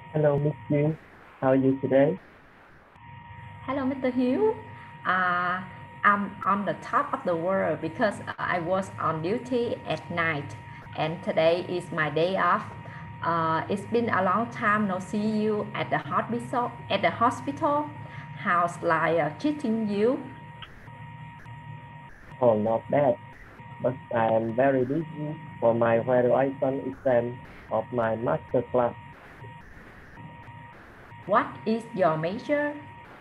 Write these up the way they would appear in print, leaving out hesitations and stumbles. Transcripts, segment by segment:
Hello, Miss June. How are you today? Hello, Mr. Hiếu. Uh, I'm on the top of the world because I was on duty at night, and today is my day off. It's been a long time no see you at the hospital. How's life treating you? Oh, not bad, but I am very busy for my graduation exam of my master class. What is your major?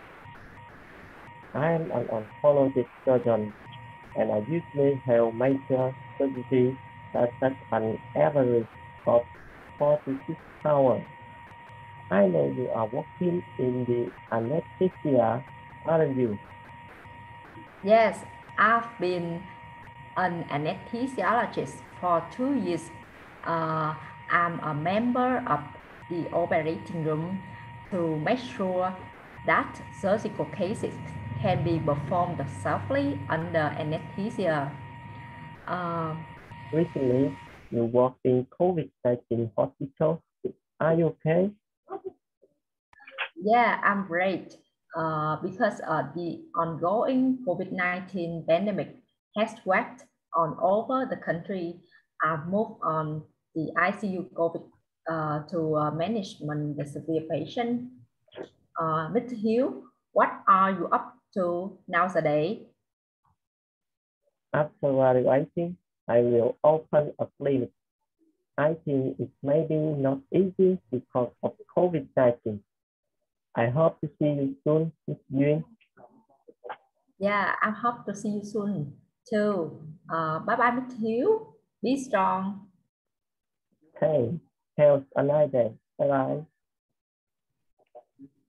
I am an oncologic surgeon, and I usually have major surgery that takes an average of 4 to 6 hours. I know you are working in the anesthesia, aren't you? Yes, I've been an anesthesiologist for 2 years. Uh, I'm a member of the operating room to make sure that surgical cases can be performed safely under anesthesia. Uh, Recently, you worked in COVID-19 hospital. Are you okay? yeah, I'm great because the ongoing COVID-19 pandemic has swept on over the country. I've moved on the ICU COVID to management the severe patient. Mr. Hill, what are you up to nowadays? After graduating, I will open a clinic. I think it may be not easy because of COVID-19. I hope to see you soon, Miss Yuen. Yeah, I hope to see you soon too. Bye bye, Mr. Hill. Be strong. Hey, have a nice day. Bye bye.